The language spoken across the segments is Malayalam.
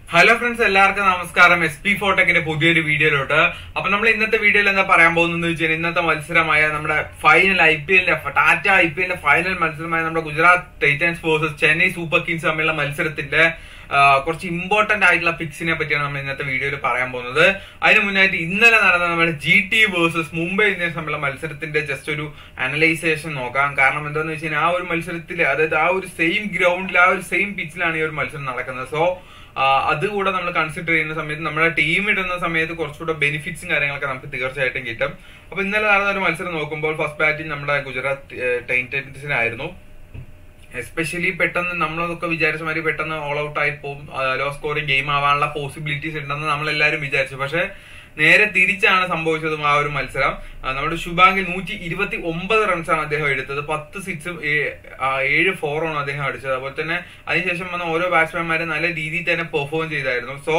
ഹലോ ഫ്രണ്ട്സ്, എല്ലാവർക്കും നമസ്കാരം. SP ഫോട്ടെക്കിന്റെ പുതിയൊരു വീഡിയോയിലോട്ട്. അപ്പൊ നമ്മൾ ഇന്നത്തെ വീഡിയോയിൽ എന്താ പറയാൻ പോകുന്നത് വെച്ചാൽ, ഇന്നത്തെ മത്സരമായ നമ്മുടെ ഫൈനൽ ടാറ്റ IPL ഫൈനൽ മത്സരമായ നമ്മുടെ Gujarat Titans versus Chennai super Kings തമ്മിലുള്ള മത്സരത്തിന്റെ കുറച്ച് ഇമ്പോർട്ടന്റ് ആയിട്ടുള്ള പിക്സിനെ പറ്റിയാണ് നമ്മൾ ഇന്നത്തെ വീഡിയോയിൽ പറയാൻ പോകുന്നത്. അതിന് മുന്നായിട്ട് ഇന്നലെ നടന്ന നമ്മുടെ GT വേഴ്സസ് മുംബൈ ഇന്ത്യൻസ് തമ്മിലുള്ള മത്സരത്തിന്റെ ജസ്റ്റ് ഒരു അനലൈസേഷൻ നോക്കാം. കാരണം എന്താണെന്ന് വെച്ച് കഴിഞ്ഞാൽ ആ ഒരു മത്സരത്തിൽ, അതായത് ആ ഒരു സെയിം ഗ്രൗണ്ടിൽ, ആ ഒരു സെയിം പിച്ചിലാണ് ഈ ഒരു മത്സരം നടക്കുന്നത്. സോ അതുകൂടെ നമ്മൾ കൺസിഡർ ചെയ്യുന്ന സമയത്ത് നമ്മുടെ ടീം ഇടുന്ന സമയത്ത് കുറച്ചുകൂടെ ബെനിഫിറ്റ്സും കാര്യങ്ങളൊക്കെ നമുക്ക് തീർച്ചയായിട്ടും കിട്ടും. അപ്പൊ ഇന്നലെ നടന്ന ഒരു മത്സരം നോക്കുമ്പോൾ ഫസ്റ്റ് ബാറ്റിംഗ് നമ്മുടെ ഗുജറാത്ത് ടൈറ്റൻസിനായിരുന്നു. എസ്പെഷ്യലി പെട്ടെന്ന് നമ്മളതൊക്കെ വിചാരിച്ച മാതിരി പെട്ടെന്ന് ഓൾ ഔട്ട് ആയി പോകും, ലോ സ്കോറിംഗ് ഗെയിം ആവാനുള്ള പോസിബിലിറ്റീസ് ഉണ്ടെന്ന് നമ്മളെല്ലാരും വിചാരിച്ചു. പക്ഷെ നേരെ തിരിച്ചാണ് സംഭവിച്ചതും ആ ഒരു മത്സരം. നമ്മുടെ ശുഭാങ്കിൽ 129 റൺസാണ് അദ്ദേഹം എടുത്തത്. 10 സിക്സും 7 4 അദ്ദേഹം അടിച്ചത്. അതുപോലെ തന്നെ അതിനുശേഷം വന്ന ഓരോ ബാറ്റ്സ്മാൻമാരും നല്ല രീതിയിൽ തന്നെ പെർഫോം ചെയ്തായിരുന്നു. സോ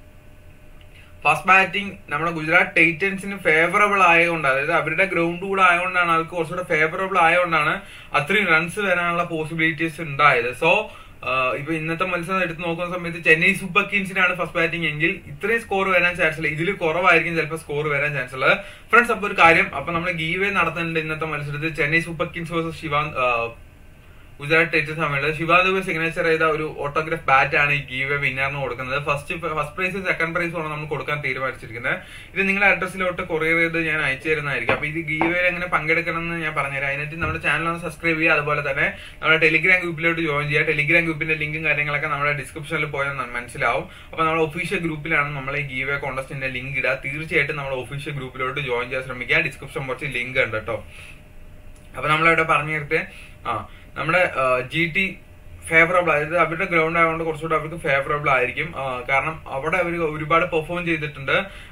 ഫസ്റ്റ് ബാറ്റിംഗ് നമ്മുടെ ഗുജറാത്ത് ടൈറ്റൻസിന് ഫേവറബിൾ ആയതുകൊണ്ട്, അതായത് അവരുടെ ഗ്രൗണ്ട് കൂടെ ആയതുകൊണ്ടാണ്, അവർക്ക് കുറച്ചുകൂടെ ഫേവറബിൾ ആയതുകൊണ്ടാണ് അത്രയും റൺസ് വരാനുള്ള പോസിബിലിറ്റീസ് ഉണ്ടായത്. സോ ഇപ്പൊ ഇന്നത്തെ മത്സരം എടുത്ത് നോക്കുന്ന സമയത്ത് ചെന്നൈ സൂപ്പർ കിങ്സിനാണ് ഫസ്റ്റ് ബാറ്റിംഗ് എങ്കിൽ ഇത്രയും സ്കോർ വരാൻ ചാൻസ് ഇല്ല. ഇതിൽ കുറവായിരിക്കും ചിലപ്പോൾ സ്കോർ വരാൻ ചാൻസ് ഉള്ളത്. ഫ്രണ്ട്സ്, അപ്പൊ ഒരു കാര്യം, അപ്പൊ നമ്മൾ ഗീവേ നടത്തുന്നുണ്ട് ഇന്നത്തെ മത്സരത്തിൽ. Chennai super Kings versus Gujarat titans തമ്മിലുള്ള ശിവാദുബെ സിഗ്നേച്ചർ ചെയ്ത ഒരു ഓട്ടോഗ്രാഫ് ബാറ്റ് ആണ് ഈ ഗീവേ വിന്നറിന് കൊടുക്കുന്നത്. ഫസ്റ്റ് പ്രൈസ് സെക്കൻഡ് പ്രൈസ് ആണ് നമ്മൾ കൊടുക്കാൻ തീരുമാനിച്ചിരിക്കുന്നത്. ഇത് നിങ്ങളുടെ അഡ്രസ്സിലോട്ട് കൊറിയർ ചെയ്ത് ഞാൻ അയച്ചു തരുന്നതായിരിക്കും. അപ്പൊ ഇത് ഗീവേയിൽ എങ്ങനെ പങ്കെടുക്കണം എന്ന് ഞാൻ പറഞ്ഞുതരാം. അതിനായിട്ട് നമ്മുടെ ചാനൽ ഒന്ന് സബ്സ്ക്രൈബ് ചെയ്യുക. അതുപോലെ തന്നെ നമ്മുടെ ടെലിഗ്രാം ഗ്രൂപ്പിലോട്ട് ജോയിൻ ചെയ്യുക. ടെലിഗ്രാം ഗ്രൂപ്പിന്റെ ലിങ്കും കാര്യങ്ങളൊക്കെ നമ്മുടെ ഡിസ്ക്രിപ്ഷനിൽ പോയാൽ മനസ്സിലാവും. അപ്പൊ നമ്മുടെ ഒഫീഷ്യൽ ഗ്രൂപ്പിലാണ് നമ്മൾ ഈ ഗീവേ കോൺടെസ്റ്റിന്റെ ലിങ്ക് ഇടുക. തീർച്ചയായിട്ടും നമ്മുടെ ഒഫീഷ്യൽ ഗ്രൂപ്പിലോട്ട് ജോയിൻ ചെയ്യാൻ ശ്രമിക്കുക. ഡിസ്ക്രിപ്ഷൻ കുറച്ച് ലിങ്ക് ഉണ്ട് കേട്ടോ. അപ്പൊ നമ്മളിവിടെ പറഞ്ഞു തരട്ടെ, നമ്മുടെ GT ഫേവറബിൾ, അതായത് അവരുടെ ഗ്രൗണ്ട് ആയതുകൊണ്ട് കുറച്ചുകൂടെ അവർക്ക് ഫേവറബിൾ ആയിരിക്കും. കാരണം അവിടെ അവർ ഒരുപാട് പെർഫോം ചെയ്തിട്ടുണ്ട്.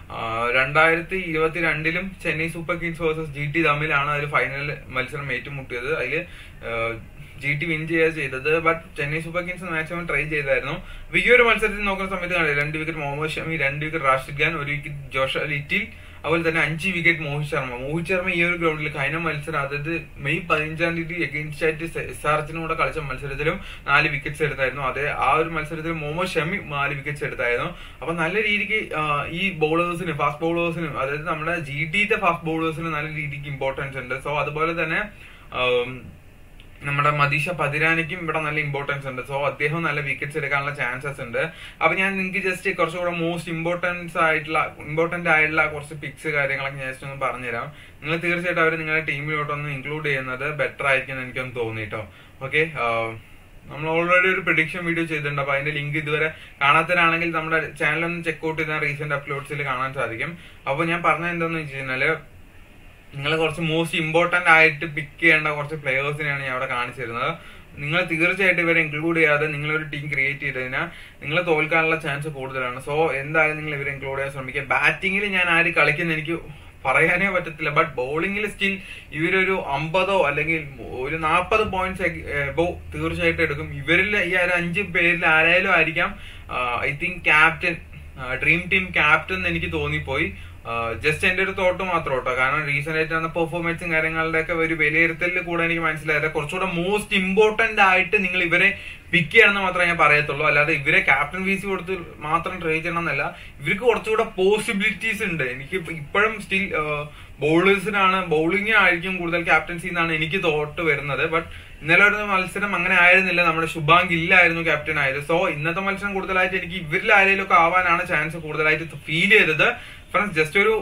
2022 Chennai super Kings versus GT തമ്മിലാണ് അതിൽ ഫൈനൽ മത്സരം ഏറ്റുമുട്ടിയത്. അതിൽ GT വിൻ ചെയ്യുക ചെയ്തത്. But Chennai super Kings maximum try ചെയ്തായിരുന്നു. അപ്പൊ ഈ ഒരു മത്സരത്തിൽ നോക്കുന്ന സമയത്ത് 2 wicket Mohammed Shami, 2 wicket Rashid Khan, 1 wicket Josh Little, അതുപോലെ തന്നെ 5 വിക്കറ്റ് മോഹിത് ശർമ്മ ഈ ഒരു ഗ്രൗണ്ടിൽ കഴിഞ്ഞ മത്സരം, അതായത് മെയ് 15 എഗെയിൻസ്റ്റ് ആയിട്ട് SRHനും കൂടെ കളിച്ച മത്സരത്തിലും 4 വിക്കറ്റ്സ് എടുത്തായിരുന്നു. അതേ ആ ഒരു മത്സരത്തിൽ മുഹമ്മദ് ഷമി 4 വിക്കറ്റ്സ് എടുത്തായിരുന്നു. അപ്പൊ നല്ല രീതിക്ക് ഈ ബൗളേഴ്സിന്, ഫാസ്റ്റ് ബൗളേഴ്സിനും, അതായത് നമ്മുടെ GTത്തെ ഫാസ്റ്റ് ബൗളേഴ്സിന് നല്ല രീതിക്ക് ഇമ്പോർട്ടൻസ് ഉണ്ട്. സോ അതുപോലെ തന്നെ നമ്മുടെ മദീഷ പതിരാനയ്ക്കും ഇവിടെ നല്ല ഇമ്പോർട്ടൻസ് ഉണ്ട്. സോ അദ്ദേഹം നല്ല വിക്കറ്റ്സ് എടുക്കാനുള്ള ചാൻസസ് ഉണ്ട്. അപ്പൊ ഞാൻ നിങ്ങൾക്ക് ജസ്റ്റ് കുറച്ചുകൂടെ മോസ്റ്റ് ഇമ്പോർട്ടന്റ് ആയിട്ടുള്ള കുറച്ച് പിക്സ് കാര്യങ്ങളൊക്കെ ഞാൻ ജസ്റ്റ് ഒന്ന് പറഞ്ഞുതരാം. നിങ്ങൾ തീർച്ചയായിട്ടും അവർ നിങ്ങളുടെ ടീമിലോട്ടൊന്ന് ഇൻക്ലൂഡ് ചെയ്യുന്നത് ബെറ്റർ ആയിരിക്കും എന്ന് എനിക്കൊന്ന് തോന്നിട്ടോ. ഓക്കെ, നമ്മൾ ഓൾറെഡി ഒരു പ്രഡിക്ഷൻ വീഡിയോ ചെയ്തിട്ടുണ്ട്. അപ്പൊ അതിന്റെ ലിങ്ക് ഇതുവരെ കാണാത്തവരാണെങ്കിൽ നമ്മുടെ ചാനൽ ഒന്ന് ചെക്ക്ഔട്ട് ചെയ്താൽ റീസെന്റ് അപ്ലോഡ്സിൽ കാണാൻ സാധിക്കും. അപ്പൊ ഞാൻ പറഞ്ഞത് എന്താണെന്ന് വെച്ച് കഴിഞ്ഞാല്, നിങ്ങൾ കുറച്ച് മോസ്റ്റ് ഇമ്പോർട്ടന്റ് ആയിട്ട് പിക്ക് ചെയ്യേണ്ട കുറച്ച് പ്ലെയേഴ്സിനെയാണ് ഞാൻ അവിടെ കാണിച്ചു തരുന്നത്. നിങ്ങൾ തീർച്ചയായിട്ടും ഇവരെ ഇൻക്ലൂഡ് ചെയ്യാതെ നിങ്ങളൊരു ടീം ക്രിയേറ്റ് ചെയ്ത് കഴിഞ്ഞാൽ നിങ്ങൾ തോൽക്കാനുള്ള ചാൻസ് കൂടുതലാണ്. സോ എന്തായാലും നിങ്ങൾ ഇവരെ ഇൻക്ലൂഡ് ചെയ്യാൻ ശ്രമിക്കുക. ബാറ്റിംഗിൽ ഞാൻ ആര് കളിക്കുന്ന എനിക്ക് പറയാനേ പറ്റത്തില്ല. ബട്ട് ബൗളിംഗിൽ സ്റ്റിൽ ഇവരൊരു 50 അല്ലെങ്കിൽ ഒരു 40 പോയിന്റ്സ് തീർച്ചയായിട്ടും എടുക്കും. ഇവരിൽ ഈ 5 പേരിൽ ആരായാലും ആയിരിക്കാം I think captain, dream team captain എനിക്ക് തോന്നിപ്പോയി. ജസ്റ്റ് എന്റെ ഒരു തോട്ട് മാത്രം കേട്ടോ. കാരണം റീസെന്റ് ആയിട്ട് വന്ന പെർഫോമൻസും കാര്യങ്ങളുടെ ഒക്കെ ഒരു വിലയിരുത്തലിൽ കൂടെ എനിക്ക് മനസ്സിലായത് കുറച്ചുകൂടെ മോസ്റ്റ് ഇമ്പോർട്ടന്റ് ആയിട്ട് നിങ്ങൾ ഇവരെ പിക്ക് ചെയ്യണമെന്ന് മാത്രമേ ഞാൻ പറയത്തുള്ളൂ. അല്ലാതെ ഇവരെ ക്യാപ്റ്റൻ VC കൊടുത്ത് മാത്രം ട്രൈ ചെയ്യണം എന്നല്ല. ഇവർക്ക് കുറച്ചുകൂടെ പോസിബിലിറ്റീസ് ഉണ്ട്. എനിക്ക് ഇപ്പോഴും സ്റ്റിൽ ബൗളേഴ്സിനാണ്, ബൗളിംഗ് ആയിരിക്കും കൂടുതൽ ക്യാപ്റ്റൻസി എന്നാണ് എനിക്ക് തോട്ട് വരുന്നത്. ബട്ട് ഇന്നലെ ഒരു മത്സരം അങ്ങനെ ആയിരുന്നില്ല. നമ്മുടെ ശുഭാങ്ക് ഇല്ലായിരുന്നു ക്യാപ്റ്റൻ ആയത്. സോ ഇന്നത്തെ മത്സരം കൂടുതലായിട്ട് എനിക്ക് ഇവരിൽ ആരെങ്കിലും ഒക്കെ ആവാനാണ് ചാൻസ് കൂടുതലായിട്ട് ഫീൽ ചെയ്തത്. ഫ്രണ്ട്സ്, ജസ്റ്റ് ഒരു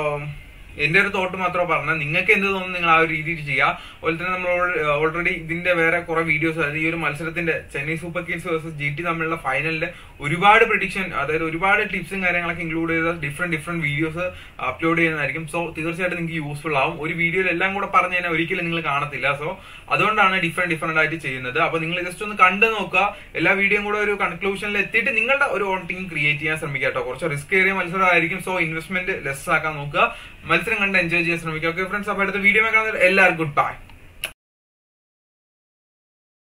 എന്റെ ഒരു തോട്ട് മാത്രമേ പറഞ്ഞത്. നിങ്ങൾക്ക് എന്ത് തോന്നുന്നു നിങ്ങൾ ആ ഒരു രീതിയിൽ ചെയ്യുക. അതുപോലെ തന്നെ നമ്മൾ ഓൾറെഡി ഇതിന്റെ വേറെ കുറെ വീഡിയോസ്, അതായത് ഈ ഒരു മത്സരത്തിന്റെ Chennai super Kings versus GT തമ്മിലുള്ള ഫൈനലിന്റെ ഒരുപാട് പ്രിഡിക്ഷൻ, അതായത് ഒരുപാട് ടിപ്സും കാര്യങ്ങളൊക്കെ ഇൻക്ലൂഡ് ചെയ്ത ഡിഫറെന്റ് വീഡിയോസ് അപ്ലോഡ് ചെയ്യുന്നതായിരിക്കും. സോ തീർച്ചയായിട്ടും നിങ്ങൾക്ക് യൂസ്ഫുൾ ആവും. ഒരു വീഡിയോയിൽ എല്ലാം കൂടെ പറഞ്ഞു കഴിഞ്ഞാൽ ഒരിക്കലും നിങ്ങൾ കാണത്തില്ല. സോ അതുകൊണ്ടാണ് ഡിഫറെന്റ് ആയിട്ട് ചെയ്യുന്നത്. അപ്പൊ നിങ്ങൾ ജസ്റ്റ് ഒന്ന് കണ്ടു നോക്കുക. എല്ലാ വീഡിയോയും കൂടെ ഒരു കൺക്ലൂഷനിൽ എത്തിയിട്ട് നിങ്ങളുടെ ഒരു ഓൺ ടീം ക്രിയേറ്റ് ചെയ്യാൻ ശ്രമിക്കുക കേട്ടോ. കുറച്ച് റിസ്ക് ഏറിയ മത്സരമായിരിക്കും. സോ ഇൻവെസ്റ്റ്മെന്റ് ലെസ് ആക്കാൻ നോക്കുക. മത്സരം കണ്ട് എൻജോയ് ചെയ്യാൻ ശ്രമിക്കുക. ഓക്കെ ഫ്രണ്ട്സ്, അപ്പൊ അടുത്ത വീഡിയോ കാണുന്നത് എല്ലാവർക്കും ഗുഡ് ബൈ.